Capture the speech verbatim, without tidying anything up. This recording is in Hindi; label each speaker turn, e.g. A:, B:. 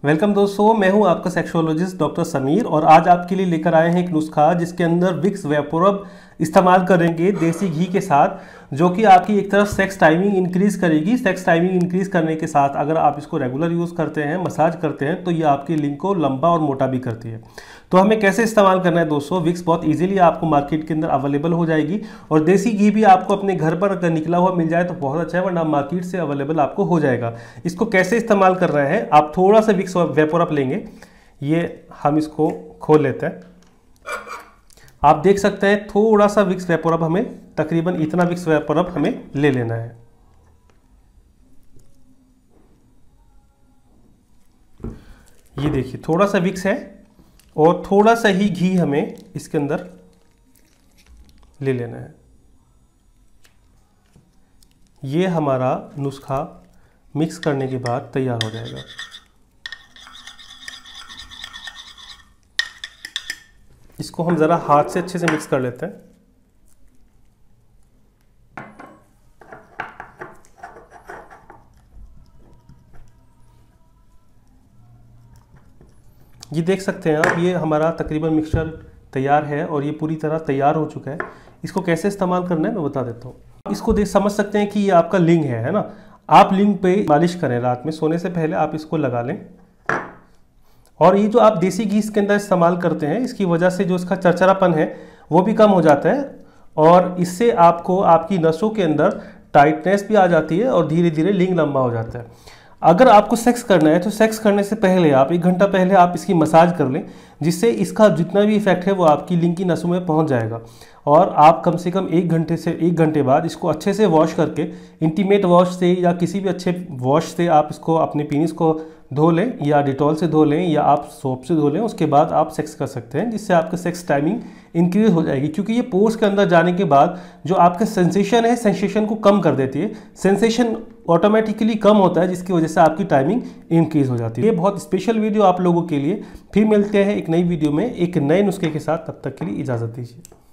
A: वेलकम दोस्तों, मैं हूं आपका सेक्सोलॉजिस्ट डॉक्टर समीर और आज आपके लिए लेकर आए हैं एक नुस्खा जिसके अंदर विक्स वेपोरब इस्तेमाल करेंगे देसी घी के साथ, जो कि आपकी एक तरफ सेक्स टाइमिंग इंक्रीज करेगी। सेक्स टाइमिंग इंक्रीज करने के साथ अगर आप इसको रेगुलर यूज़ करते हैं, मसाज करते हैं, तो ये आपकी लिंग को लंबा और मोटा भी करती है। तो हमें कैसे इस्तेमाल करना है दोस्तों? विक्स बहुत इजीली आपको मार्केट के अंदर अवेलेबल हो जाएगी और देसी घी भी आपको अपने घर पर अगर निकला हुआ मिल जाए तो बहुत अच्छा है, वरना मार्केट से अवेलेबल आपको हो जाएगा। इसको कैसे इस्तेमाल करना है, आप थोड़ा सा विक्स वेपोरब लेंगे, ये हम इसको खोल लेते हैं। आप देख सकते हैं थोड़ा सा विक्स वेपोरब, हमें तकरीबन इतना विक्स वेपोरब हमें ले लेना है। ये देखिए थोड़ा सा विक्स है और थोड़ा सा ही घी हमें इसके अंदर ले लेना है। ये हमारा नुस्खा मिक्स करने के बाद तैयार हो जाएगा। इसको हम ज़रा हाथ से अच्छे से मिक्स कर लेते हैं। ये देख सकते हैं आप, ये हमारा तकरीबन मिक्सचर तैयार है और ये पूरी तरह तैयार हो चुका है। इसको कैसे इस्तेमाल करना है मैं बता देता हूँ। इसको देख समझ सकते हैं कि ये आपका लिंग है है ना। आप लिंग पे मालिश करें, रात में सोने से पहले आप इसको लगा लें। और ये जो आप देसी घी इसके अंदर इस्तेमाल करते हैं, इसकी वजह से जो इसका चरचरापन है वो भी कम हो जाता है और इससे आपको आपकी नसों के अंदर टाइटनेस भी आ जाती है और धीरे धीरे लिंग लंबा हो जाता है। अगर आपको सेक्स करना है तो सेक्स करने से पहले आप एक घंटा पहले आप इसकी मसाज कर लें, जिससे इसका जितना भी इफेक्ट है वो आपकी लिंग की नसों में पहुंच जाएगा। और आप कम से कम एक घंटे से एक घंटे बाद इसको अच्छे से वॉश करके, इंटीमेट वॉश से या किसी भी अच्छे वॉश से आप इसको अपने पीनिस को धो लें, या डिटॉल से धो लें, या आप सोप से धो लें। उसके बाद आप सेक्स कर सकते हैं, जिससे आपका सेक्स टाइमिंग इंक्रीज हो जाएगी। क्योंकि ये पोर्स के अंदर जाने के बाद जो आपका सेंसेशन है, सेंसेशन को कम कर देती है। सेंसेशन ऑटोमेटिकली कम होता है, जिसकी वजह से आपकी टाइमिंग इंक्रीज हो जाती है। ये बहुत स्पेशल वीडियो आप लोगों के लिए। फिर मिलते हैं एक नई वीडियो में एक नए नुस्खे के साथ। तब तक के लिए इजाज़त दीजिए।